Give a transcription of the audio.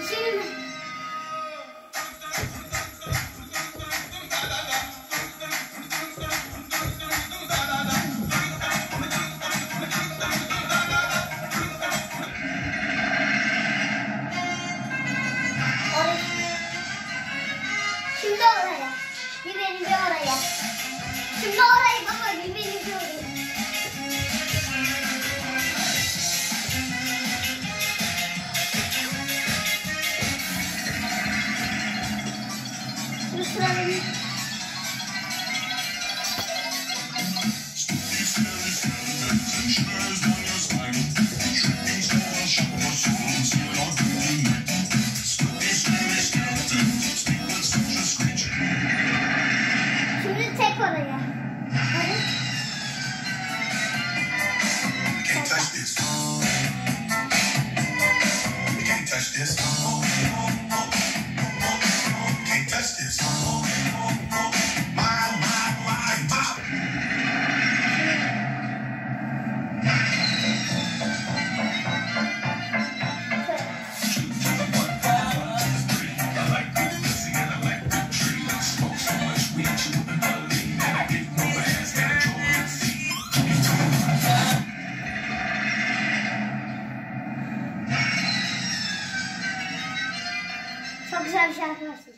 Şimdi oraya. Bir benim bir oraya. Şimdi oraya baba bir benim bir oraya. Şimdi sıra benim. Şimdi tek oraya. Hadi. Can't touch this. You can't touch this. Can't touch this. My. Çok güzel bir şarkı var.